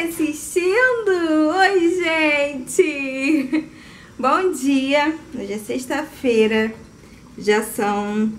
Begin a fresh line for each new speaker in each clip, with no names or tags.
assistindo? Oi, gente! Bom dia! Hoje é sexta-feira. São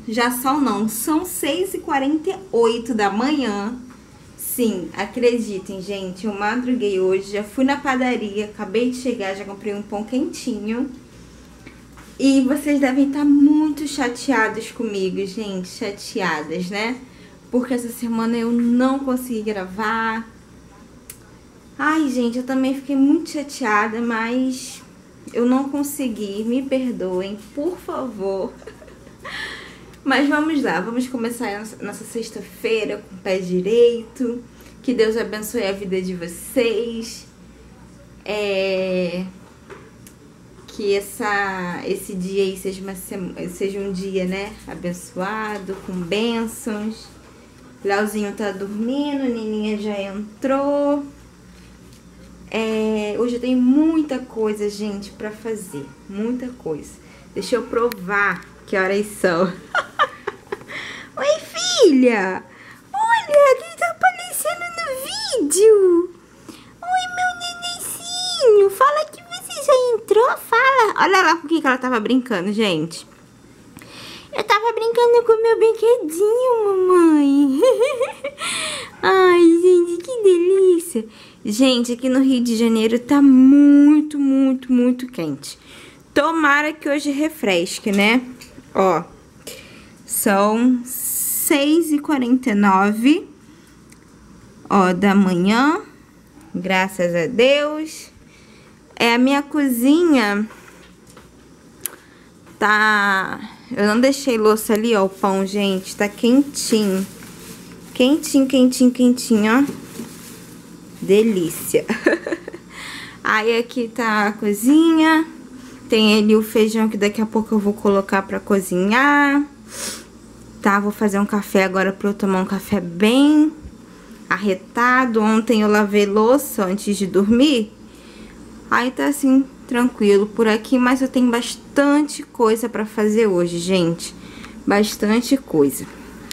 6h48 da manhã. Sim, acreditem, gente, eu madruguei hoje, já fui na padaria, acabei de chegar, já comprei um pão quentinho. E vocês devem estar muito chateados comigo, gente, chateadas, né? Porque essa semana eu não consegui gravar. Ai, gente, eu também fiquei muito chateada, mas eu não consegui, me perdoem, por favor. Mas vamos lá, vamos começar nossa sexta-feira com o pé direito. Que Deus abençoe a vida de vocês. Que esse dia aí seja um dia, né, abençoado, com bênçãos. Leozinho tá dormindo, Nininha já entrou. Hoje eu tenho muita coisa, gente, pra fazer. Muita coisa. Deixa eu provar que horas são. Oi, filha! Olha, quem tá aparecendo no vídeo? Oi, meu nenenzinho! Fala que você já entrou, fala! Olha lá com o que ela tava brincando, gente. Eu tava brincando com o meu brinquedinho, mamãe. Ai, gente, que delícia. Gente, aqui no Rio de Janeiro tá muito, muito, muito quente. Tomara que hoje refresque, né? Ó, são 6h49, ó, da manhã. Graças a Deus. A minha cozinha tá... Eu não deixei louça ali, ó, o pão, gente, tá quentinho. Quentinho, quentinho, quentinho, ó. Delícia. Aí aqui tá a cozinha. Tem ali o feijão que daqui a pouco eu vou colocar pra cozinhar. Tá, vou fazer um café agora pra eu tomar um café bem arretado. Ontem eu lavei louça antes de dormir. Aí tá assim, tranquilo por aqui, mas eu tenho bastante coisa pra fazer hoje, gente. Bastante coisa.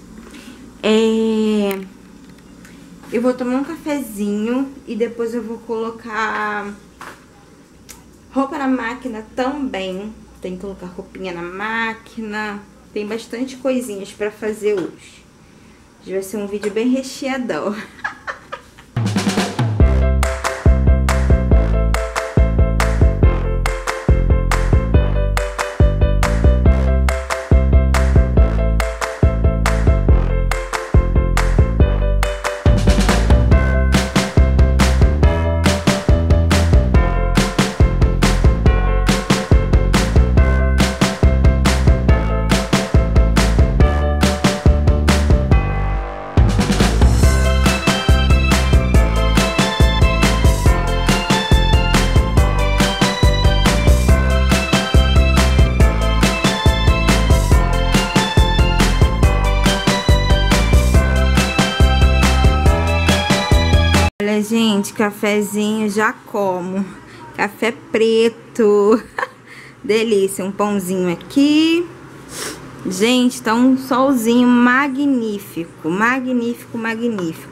Eu vou tomar um cafezinho e depois eu vou colocar roupa na máquina também. Tem que colocar roupinha na máquina. Tem bastante coisinhas pra fazer hoje. Hoje vai ser um vídeo bem recheadão. Olha, gente, cafezinho já como. Café preto. Delícia, um pãozinho aqui. Gente, tá um solzinho magnífico. Magnífico, magnífico.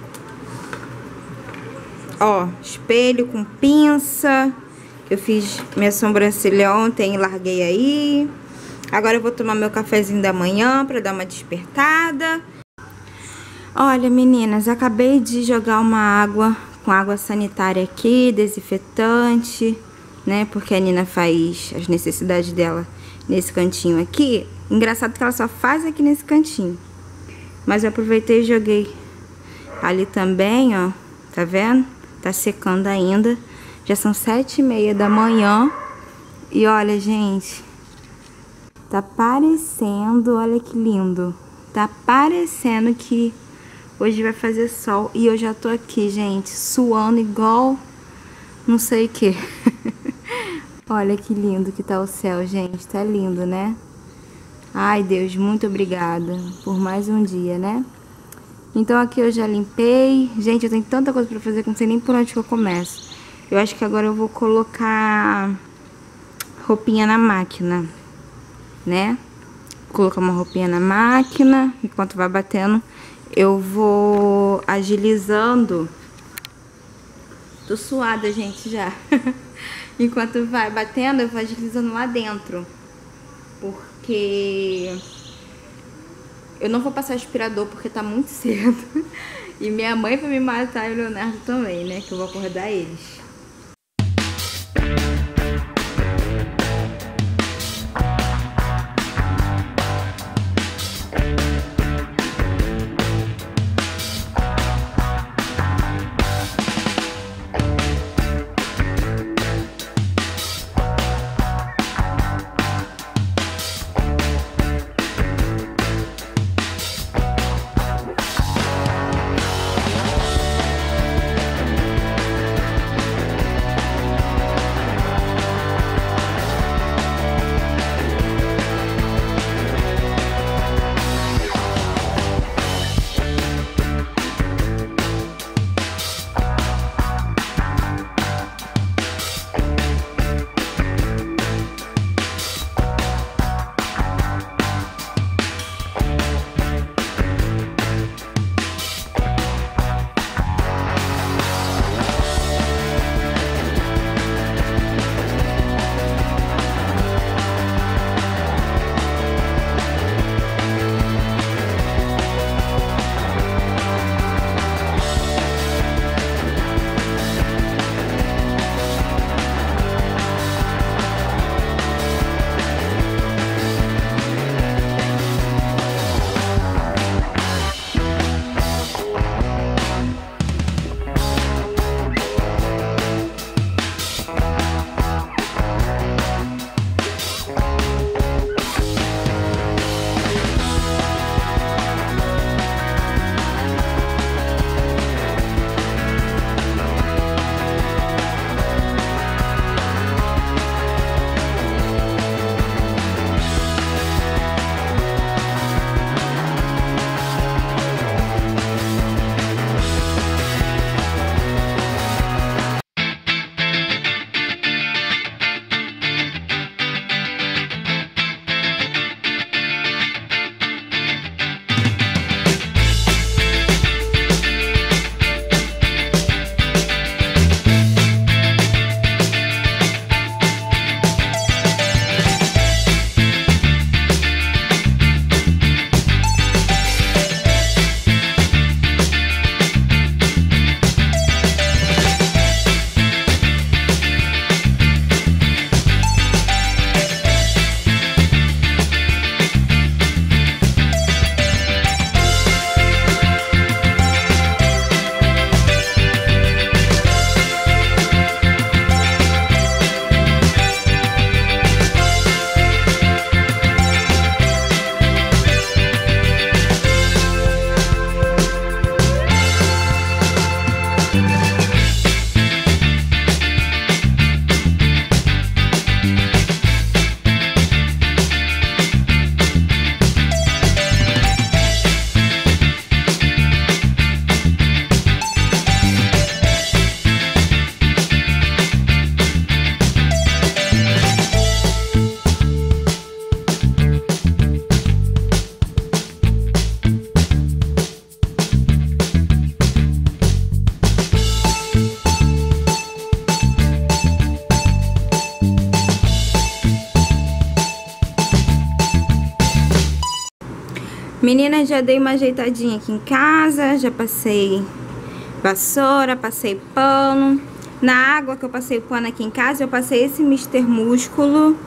Ó, espelho com pinça. Eu fiz minha sobrancelha ontem e larguei aí. Agora eu vou tomar meu cafezinho da manhã pra dar uma despertada. Olha, meninas, acabei de jogar uma água com água sanitária aqui, desinfetante, né? Porque a Nina faz as necessidades dela nesse cantinho aqui. Engraçado que ela só faz aqui nesse cantinho. Mas eu aproveitei e joguei ali também, ó. Tá vendo? Tá secando ainda. Já são 7h30 da manhã. E olha, gente, tá parecendo, olha que lindo. Tá parecendo que hoje vai fazer sol e eu já tô aqui, gente, suando igual não sei o que. Olha que lindo que tá o céu, gente, tá lindo, né? Ai, Deus, muito obrigada por mais um dia, né? Então aqui eu já limpei. Gente, eu tenho tanta coisa pra fazer que não sei nem por onde que eu começo. Eu acho que agora eu vou colocar roupinha na máquina, né? Vou colocar uma roupinha na máquina, enquanto vai batendo... Eu vou agilizando Tô suada, gente, já. Enquanto vai batendo, eu vou agilizando lá dentro. Porque eu não vou passar aspirador porque tá muito cedo. E minha mãe vai me matar e o Leonardo também, né? Que eu vou acordar eles. Meninas, já dei uma ajeitadinha aqui em casa, já passei vassoura, passei pano. Na água que eu passei o pano aqui em casa, eu passei esse Mister Músculo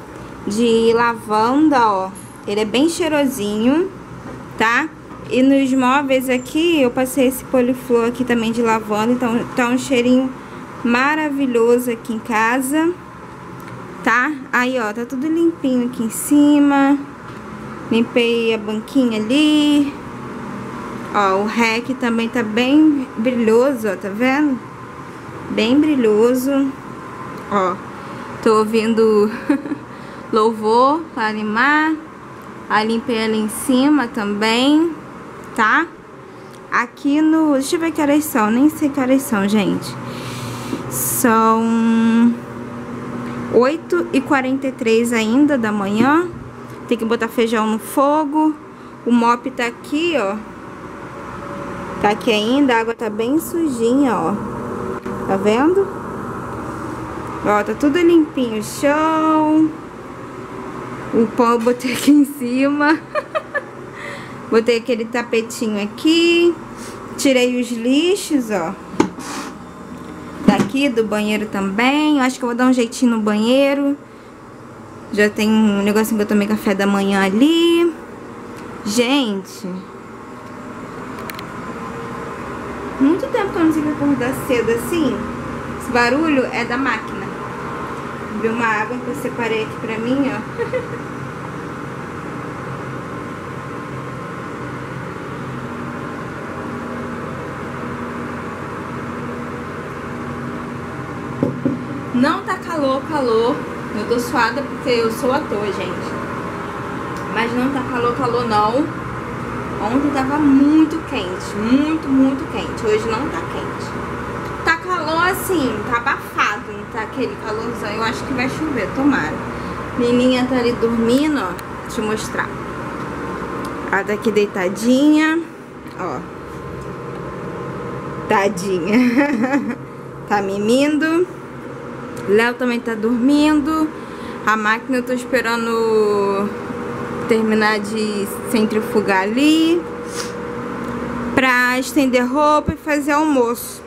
de lavanda, ó. Ele é bem cheirosinho, tá? E nos móveis aqui, eu passei esse Poliflor aqui também de lavanda, então tá um cheirinho maravilhoso aqui em casa, tá? Aí, ó, tá tudo limpinho aqui em cima. Limpei a banquinha ali. Ó, o REC também tá bem brilhoso, ó, tá vendo? Bem brilhoso. Ó, tô ouvindo louvor pra animar. Aí limpei ali em cima também, tá? Aqui no... Deixa eu ver que horas são, nem sei que horas são, gente. São 8h43 ainda da manhã. Tem que botar feijão no fogo. O mop tá aqui, ó. Tá aqui ainda, a água tá bem sujinha, ó. Tá vendo? Ó, tá tudo limpinho o chão. O pão eu botei aqui em cima. Botei aquele tapetinho aqui. Tirei os lixos, ó. Daqui do banheiro também. Eu acho que eu vou dar um jeitinho no banheiro. Já tem um negocinho que eu tomei café da manhã ali. Gente, muito tempo que eu não consigo acordar cedo assim. Esse barulho é da máquina. Viu uma água que eu separei aqui pra mim, ó. Não tá calor. Eu tô suada porque eu sou à toa, gente. Mas não tá calor não. Ontem tava muito quente. Muito quente. Hoje não tá quente. Tá calor assim, tá abafado. Não tá aquele calorzão. Eu acho que vai chover, tomara. Menininha tá ali dormindo, ó. Deixa eu mostrar. Ela tá aqui deitadinha. Ó. Tadinha. Tá mimindo. Léo também tá dormindo. A máquina eu tô esperando terminar de centrifugar ali pra estender roupa e fazer almoço.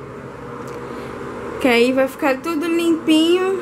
Que aí vai ficar tudo limpinho.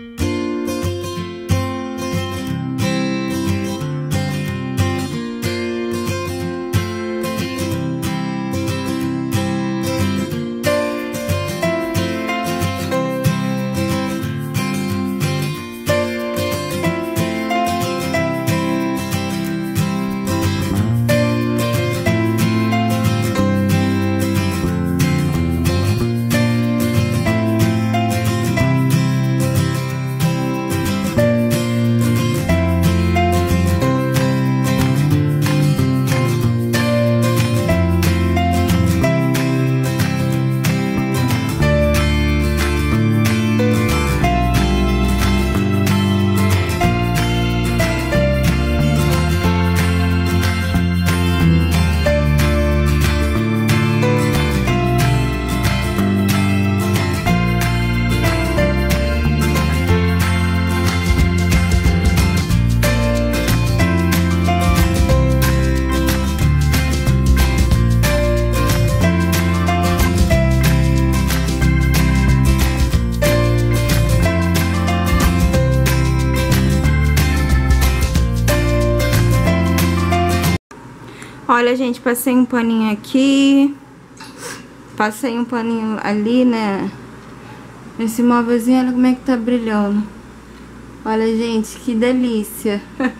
Olha, gente, passei um paninho aqui. Passei um paninho ali, né? Esse móvelzinho, olha como é que tá brilhando. Olha, gente, que delícia.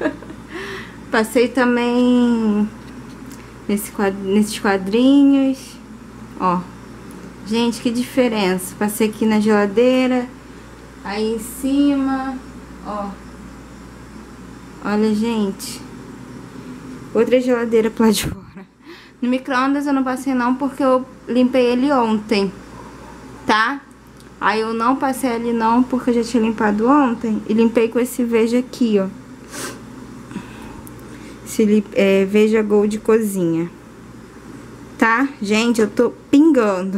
Passei também nesses quadrinhos. Ó. Gente, que diferença. Passei aqui na geladeira. Aí em cima. Ó. Olha, gente. Outra geladeira pra lá de fora. No micro-ondas eu não passei não, porque eu limpei ele ontem, tá? Aí eu não passei ali não, porque eu já tinha limpado ontem. E limpei com esse Veja aqui, ó. Esse Veja Gold Cozinha. Tá? Gente, eu tô pingando.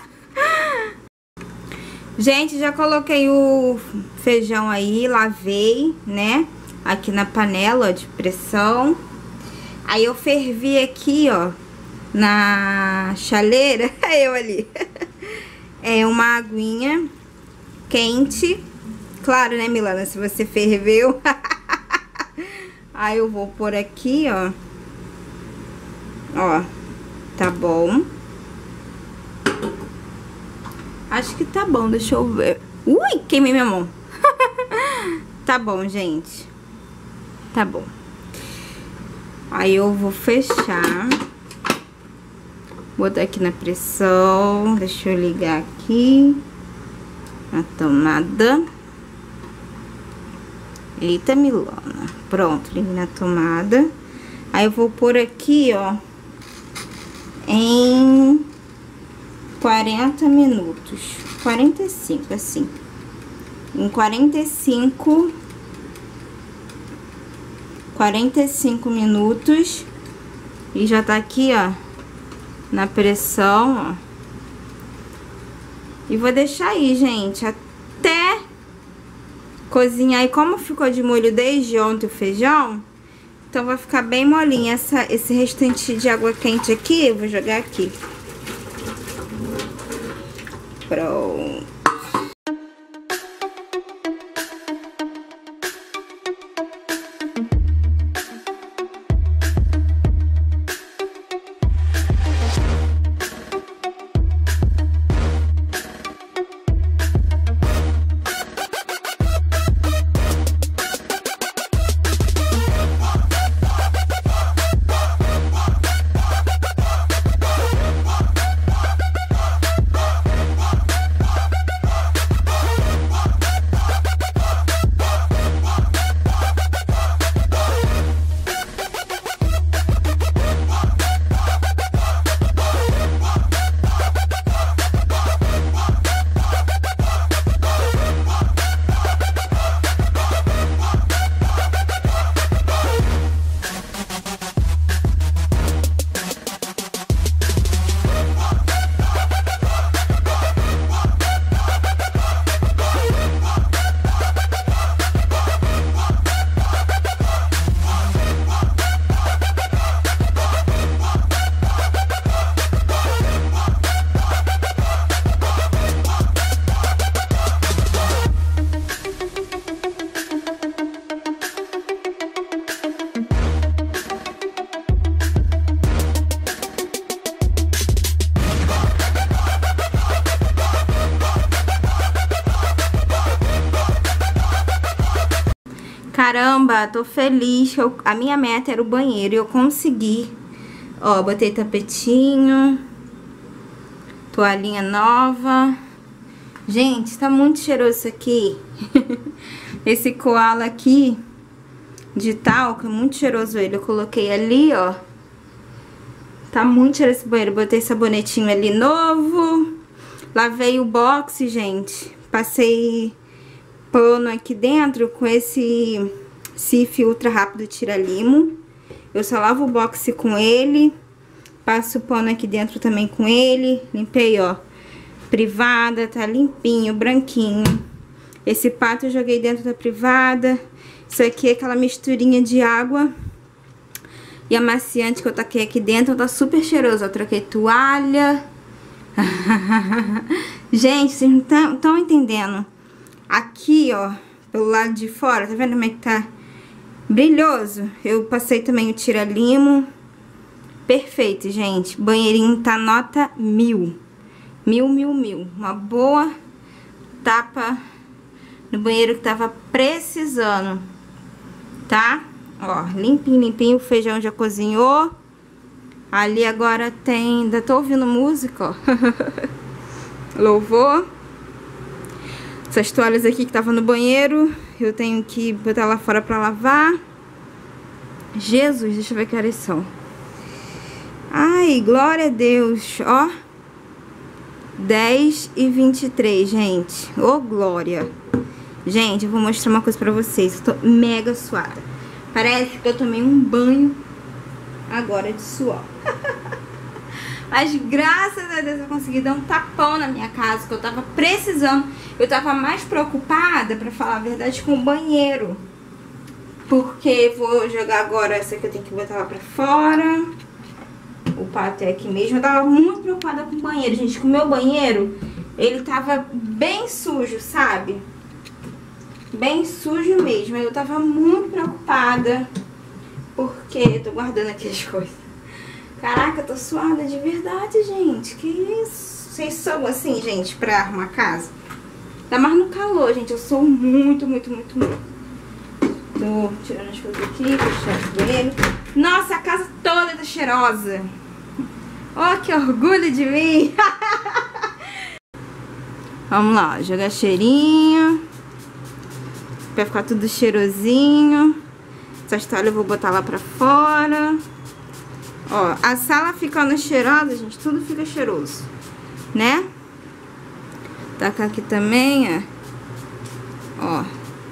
Gente, já coloquei o feijão aí, lavei, né? Aqui na panela, ó, de pressão. Aí eu fervi aqui, ó, na chaleira, eu ali, uma aguinha quente, claro, né, Milana, se você ferveu. Aí eu vou pôr aqui, ó, tá bom. Acho que tá bom, deixa eu ver. Ui, queimei minha mão. Tá bom, gente, tá bom. Aí eu vou fechar. Botar aqui na pressão. Deixa eu ligar aqui a tomada. Eita, Milana. Pronto, liguei na tomada. Aí eu vou pôr aqui, ó, em 40 minutos. 45, assim. Em 45 minutos. E já tá aqui, ó, na pressão, ó. E vou deixar aí, gente, até cozinhar. E como ficou de molho desde ontem o feijão, então vai ficar bem molinho. Esse restante de água quente aqui, eu vou jogar aqui. Pronto. Caramba, tô feliz. A minha meta era o banheiro e eu consegui. Ó, botei tapetinho, toalhinha nova. Gente, tá muito cheiroso isso aqui. Esse koala aqui de talco, é muito cheiroso ele. Eu coloquei ali, ó. Tá muito cheiroso esse banheiro. Botei sabonetinho ali novo. Lavei o box, gente. Passei pano aqui dentro com esse Cif Ultra Rápido Tira Limo. Eu só lavo o box com ele. Passo o pano aqui dentro também com ele. Limpei, ó. Privada, tá limpinho, branquinho. Esse pato eu joguei dentro da privada. Isso aqui é aquela misturinha de água e amaciante que eu taquei aqui dentro. Tá super cheiroso. Eu troquei toalha. Gente, vocês não estão entendendo. Aqui, ó, pelo lado de fora, tá vendo como é que tá brilhoso? Eu passei também o tira-limo. Perfeito, gente. Banheirinho tá nota 1000. 1000. Uma boa tapa no banheiro que tava precisando, tá? Ó, limpinho. O feijão já cozinhou. Ali agora tem... Ainda tô ouvindo música, ó. Louvor. Essas toalhas aqui que tava no banheiro, eu tenho que botar lá fora pra lavar. Jesus, deixa eu ver que horas são. Ai, glória a Deus, ó. 10h23, gente. Ô, glória. Gente, eu vou mostrar uma coisa pra vocês. Eu tô mega suada. Parece que eu tomei um banho agora de suor. Mas graças a Deus eu consegui dar um tapão na minha casa, que eu tava precisando. Eu tava mais preocupada, pra falar a verdade, com o banheiro. Porque vou jogar agora essa que eu tenho que botar lá pra fora. O pato é aqui mesmo. Eu tava muito preocupada com o banheiro, gente. Com o meu banheiro, ele tava bem sujo, sabe? Bem sujo mesmo. Eu tava muito preocupada. Porque eu tô guardando aqui as coisas. Caraca, eu tô suada de verdade, gente. Que isso? Vocês são assim, gente, pra arrumar casa? Tá mais no calor, gente. Eu sou muito. Tô tirando as coisas aqui, fechando o banheiro. Nossa, a casa toda tá cheirosa. Ó, que orgulho de mim. Vamos lá, jogar cheirinho. Pra ficar tudo cheirosinho. Essas toalhas eu vou botar lá pra fora. Ó, a sala ficando cheirosa, gente, tudo fica cheiroso, né? Tacar aqui também, ó.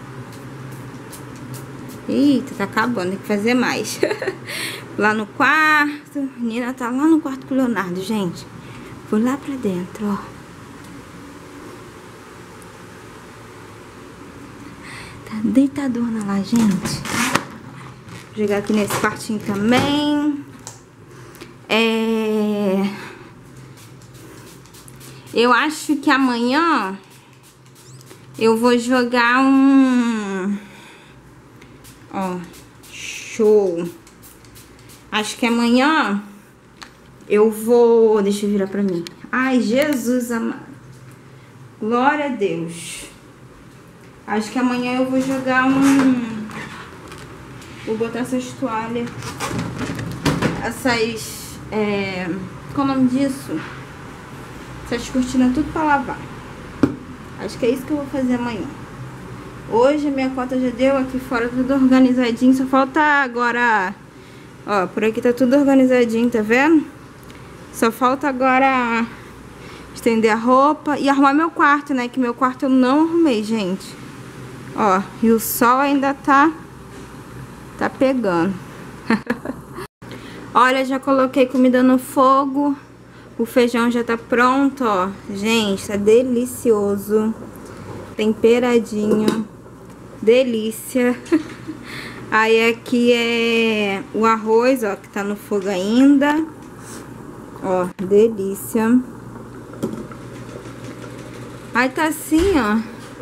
Eita, tá acabando, tem que fazer mais. Lá no quarto. Nina tá lá no quarto com o Leonardo, gente. Vou lá pra dentro, ó. deitadona lá, gente. Vou jogar aqui nesse quartinho também. Eu acho que amanhã eu vou jogar um... Ó, show. Acho que amanhã eu vou... Deixa eu virar pra mim. Ai, Jesus amado. Glória a Deus. Acho que amanhã eu vou jogar um... Vou botar essas toalhas. Essas... Qual é o nome disso? Essas cortinas tudo pra lavar. Acho que é isso que eu vou fazer amanhã. Hoje a minha conta já deu aqui fora tudo organizadinho. Só falta agora... Ó, por aqui tá tudo organizadinho, tá vendo? Só falta agora estender a roupa e arrumar meu quarto, né? Que meu quarto eu não arrumei, gente. Ó, e o sol ainda tá pegando. Olha, já coloquei comida no fogo. O feijão já tá pronto, ó. Gente, tá delicioso. Temperadinho. Delícia. Aí aqui é o arroz, ó, que tá no fogo ainda. Ó, delícia. Aí tá assim, ó.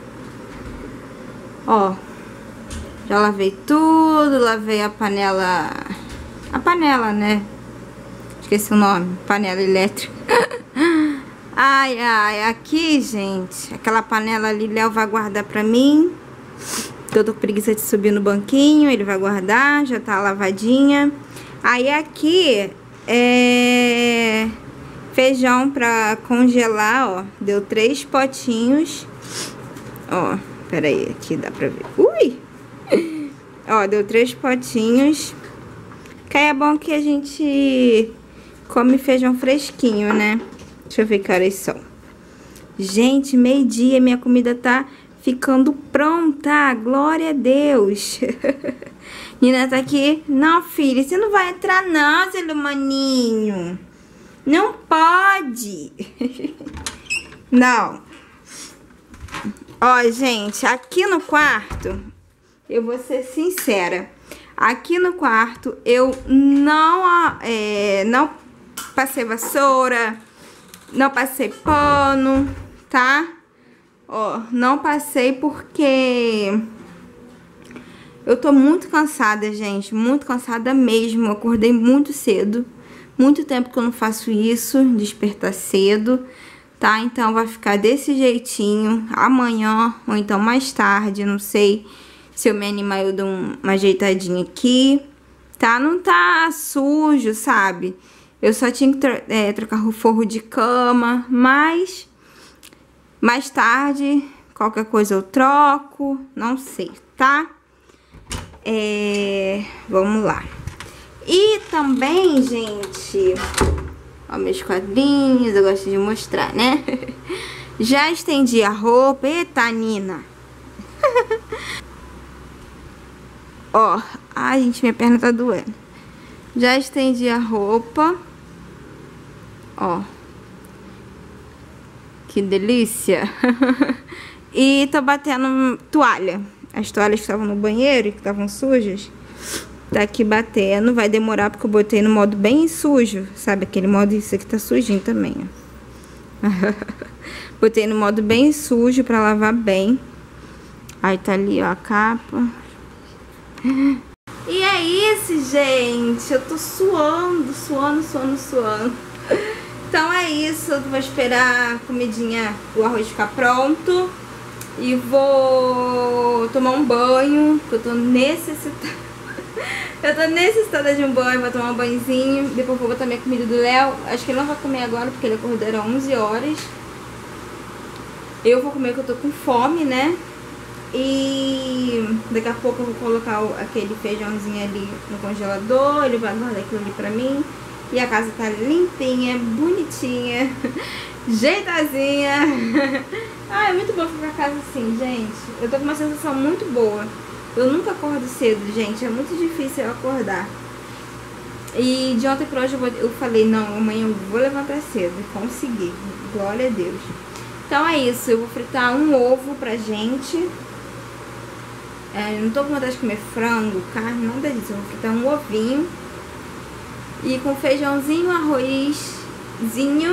Ó. Já lavei tudo, lavei a panela. A panela, né? Esqueci o nome. Panela elétrica. Ai, ai. Aqui, gente, aquela panela ali, Léo vai guardar pra mim. Eu tô com preguiça de subir no banquinho. Ele vai guardar, já tá lavadinha. Aí aqui é feijão pra congelar, ó. Deu 3 potinhos. Ó, peraí, aqui dá pra ver. Ui! Ó, deu 3 potinhos. Que aí é bom que a gente come feijão fresquinho, né? Deixa eu ver que horas são. Gente, meio-dia, minha comida tá ficando pronta. Glória a Deus. Nina tá aqui. Não, filha, você não vai entrar não, seu maninho. Não pode. Não. Ó, gente, aqui no quarto, eu vou ser sincera. Aqui no quarto, eu não passei vassoura, não passei pano, tá? Ó, não passei porque eu tô muito cansada, gente. Muito cansada mesmo. Eu acordei muito cedo. Muito tempo que eu não faço isso, despertar cedo, tá? Então vai ficar desse jeitinho amanhã ou então mais tarde, não sei. Se eu me animar, eu dou uma ajeitadinha aqui, tá? Não tá sujo, sabe? Eu só tinha que trocar o forro de cama, mas mais tarde, qualquer coisa eu troco, não sei, tá? Vamos lá. E também, gente, ó, meus quadrinhos, eu gosto de mostrar, né? Já estendi a roupa. Eita, Nina! Ó, ai, gente, minha perna tá doendo. Já estendi a roupa. Ó. Que delícia. E tô batendo toalha. As toalhas que estavam no banheiro e que estavam sujas, tá aqui batendo. Vai demorar porque eu botei no modo bem sujo. Sabe aquele modo, isso aqui tá sujinho também, ó. Botei no modo bem sujo pra lavar bem. Aí tá ali, ó, a capa. E é isso, gente. Eu tô suando. Então é isso. Eu vou esperar a comidinha, o arroz ficar pronto. E vou tomar um banho, porque eu tô necessitada. Eu tô necessitada de um banho. Vou tomar um banhozinho. Depois vou botar minha comida do Léo. Acho que ele não vai comer agora, porque ele acordou às 11 horas. Eu vou comer, que eu tô com fome, né? E daqui a pouco eu vou colocar aquele feijãozinho ali no congelador. Ele vai guardar aquilo ali pra mim. E a casa tá limpinha, bonitinha, jeitazinha. Ah, é muito bom ficar pra casa assim, gente. Eu tô com uma sensação muito boa. Eu nunca acordo cedo, gente. É muito difícil eu acordar. E de ontem pra hoje eu falei, não, amanhã eu vou levantar cedo. Consegui, glória a Deus. Então é isso, eu vou fritar um ovo pra gente. Não tô com vontade de comer frango, carne, nada disso. Eu vou fritar um ovinho. E com feijãozinho, arrozinho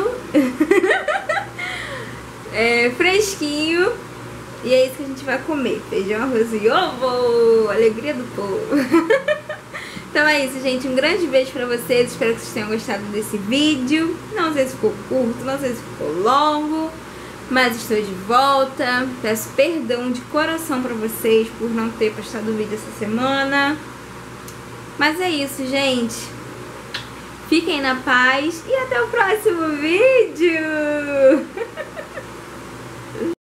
fresquinho. E é isso que a gente vai comer. Feijão, arroz e ovo. Alegria do povo. Então é isso, gente. Um grande beijo pra vocês. Espero que vocês tenham gostado desse vídeo. Não sei se ficou curto, não sei se ficou longo, mas estou de volta. Peço perdão de coração pra vocês por não ter postado vídeo essa semana. Mas é isso, gente. Fiquem na paz e até o próximo vídeo.